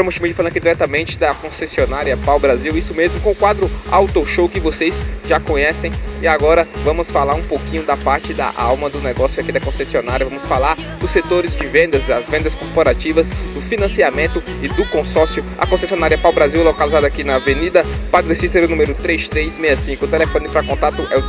programa Multimídia falando aqui diretamente da concessionária Pau Brasil, isso mesmo, com o quadro Auto Show que vocês já conhecem. E agora vamos falar um pouquinho da parte da alma do negócio aqui da concessionária. Vamos falar dos setores de vendas, das vendas corporativas, do financiamento e do consórcio. A concessionária Pau Brasil, localizada aqui na Avenida Padre Cícero, número 3365. O telefone para contato é o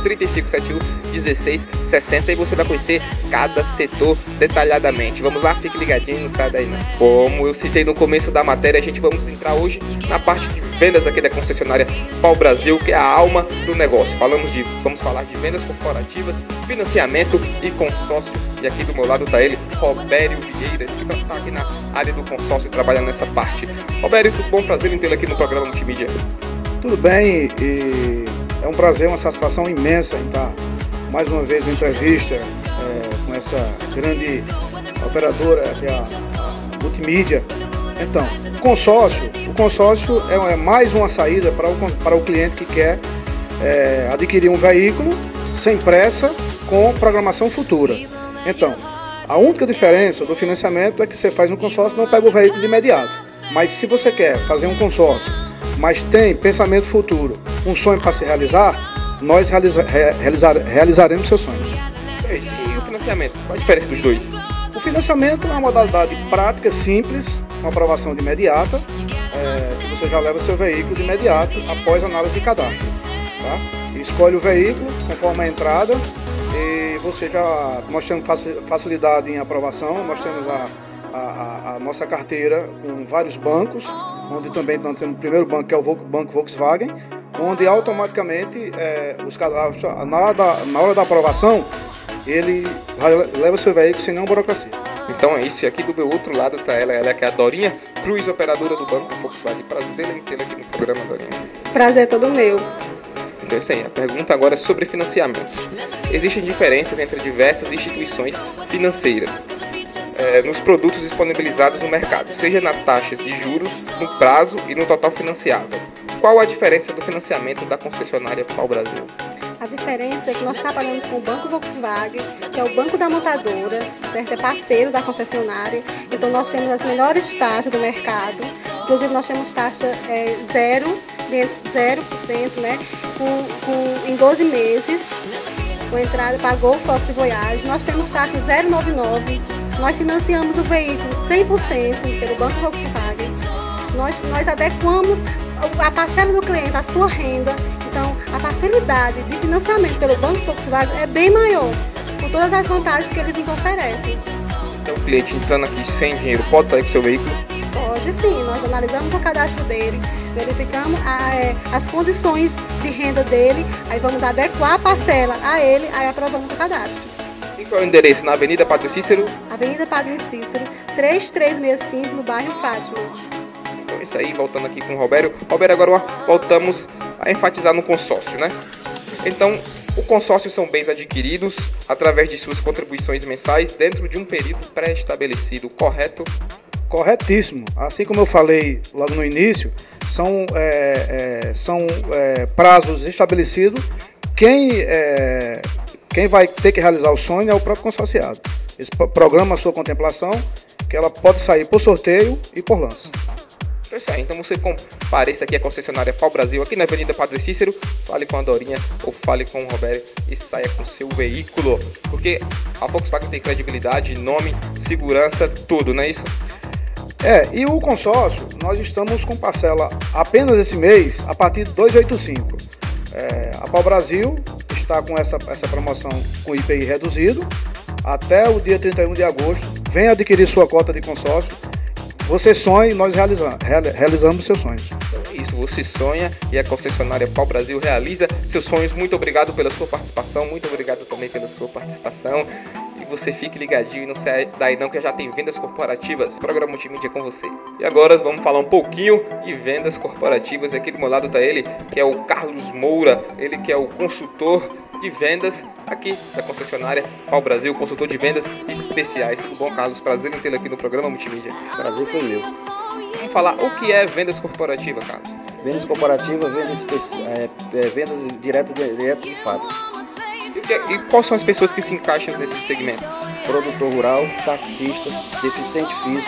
3571-1660 e você vai conhecer cada setor detalhadamente. Vamos lá, fique ligadinho, não sai daí não. Como eu citei no começo da matéria, a gente vamos entrar hoje na parte de vendas aqui da concessionária Pau Brasil, que é a alma do negócio. Vamos falar de vendas corporativas, financiamento e consórcio. E aqui do meu lado está ele, Robério Vieira, que está aqui na área do consórcio, trabalhando nessa parte. Robério, tudo bom? Prazer em tê-lo aqui no programa Multimídia. Tudo bem, e é um prazer, uma satisfação imensa em estar mais uma vez numa entrevista com essa grande operadora, que é a Multimídia. Então, o consórcio é mais uma saída para o cliente que quer adquirir um veículo sem pressa, com programação futura. Então, a única diferença do financiamento é que você faz um consórcio e não pega o veículo de imediato. Mas se você quer fazer um consórcio, mas tem pensamento futuro, um sonho para se realizar, nós realizaremos seus sonhos. E o financiamento? Qual a diferença dos dois? O financiamento é uma modalidade prática, simples, uma aprovação de imediata, que você já leva seu veículo de imediato após a análise de cadastro. Tá? Escolhe o veículo conforme a entrada e nós temos facilidade em aprovação, nós temos a nossa carteira com vários bancos, onde também nós temos o primeiro banco, que é o Banco Volkswagen, onde automaticamente os cadastros, na hora da aprovação, ele leva seu veículo sem nenhuma burocracia. Então é isso, e aqui do meu outro lado está ela que é a Dorinha Cruz, operadora do Banco Volkswagen. Prazer em tê-la aqui no programa, Dorinha. Prazer é todo meu. Então é isso aí, a pergunta agora é sobre financiamento. Existem diferenças entre diversas instituições financeiras nos produtos disponibilizados no mercado, seja nas taxas de juros, no prazo e no total financiável. Qual a diferença do financiamento da concessionária Pau Brasil? A diferença é que nós trabalhamos com o Banco Volkswagen, que é o banco da montadora, certo? É parceiro da concessionária, então nós temos as melhores taxas do mercado, inclusive nós temos taxa 0%, né? Em 12 meses, com entrada para Gol, Fox e Voyage. Nós temos taxa 0,99, nós financiamos o veículo 100% pelo Banco Volkswagen, nós adequamos a parcela do cliente à sua renda. Então, a facilidade de financiamento pelo Banco Volkswagen é bem maior, com todas as vantagens que eles nos oferecem. Então, o cliente entrando aqui sem dinheiro pode sair com o seu veículo? Pode sim, nós analisamos o cadastro dele, verificamos as condições de renda dele, aí vamos adequar a parcela a ele, aí aprovamos o cadastro. E qual é o endereço? Na Avenida Padre Cícero? Avenida Padre Cícero, 3365, no bairro Fátima. Então é isso aí, voltando aqui com o Robério. Robério, agora voltamos a enfatizar no consórcio, né? Então, o consórcio são bens adquiridos através de suas contribuições mensais dentro de um período pré-estabelecido, correto? Corretíssimo. Assim como eu falei logo no início, são prazos estabelecidos. Quem vai ter que realizar o sonho é o próprio consorciado. Esse programa a sua contemplação, que ela pode sair por sorteio e por lance. Então você compareça aqui à concessionária Pau Brasil, aqui na Avenida Padre Cícero, fale com a Dorinha ou fale com o Robério e saia com o seu veículo. Porque a Volkswagen tem credibilidade, nome, segurança, tudo, não é isso? E o consórcio, nós estamos com parcela apenas esse mês, a partir de 285. A Pau Brasil está com essa promoção com IPI reduzido, até o dia 31 de agosto, venha adquirir sua cota de consórcio. Você sonha e nós realizamos seus sonhos. Então é isso, você sonha e a concessionária Pau Brasil realiza seus sonhos. Muito obrigado pela sua participação, muito obrigado também pela sua participação. E você fique ligadinho e não sai daí não, que já tem vendas corporativas. Programa Multimídia com você. E agora vamos falar um pouquinho de vendas corporativas. Aqui do meu lado está ele, que é o Carlos Moura, ele que é o consultor de vendas aqui da concessionária Pau Brasil, consultor de vendas especiais. Tudo bom, Carlos? Prazer em tê-lo aqui no programa Multimídia. Prazer foi meu. Vamos falar o que é vendas corporativas, Carlos. Vendas corporativas, vendas direto de fábrica. E quais são as pessoas que se encaixam nesse segmento? Produtor rural, taxista, deficiente físico,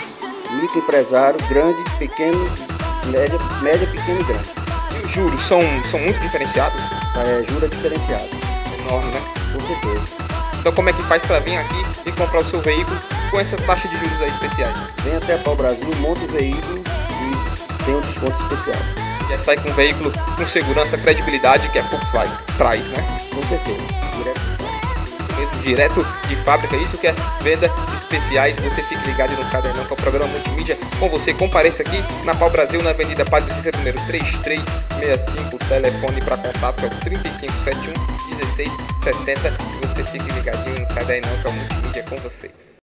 microempresário, grande, pequeno, média, pequeno e grande. E os juros são muito diferenciados? Juros é diferenciado. Enorme, né? Com certeza. Então como é que faz para vir aqui e comprar o seu veículo com essa taxa de juros aí especiais? Vem até Pau Brasil, monta o veículo e tem um desconto especial. Já sai com um veículo com segurança, credibilidade que a Volkswagen traz, né? Com certeza. Direto. Mesmo direto de fábrica, isso que é venda especiais. Você fique ligado e não sai daí não, que é o programa Multimídia com você. Compareça aqui na Pau Brasil, na Avenida Padre Cícero, número 3365. O telefone para contato é o 3571 1660. E você fique ligadinho, não sai daí não, que é o Multimídia com você.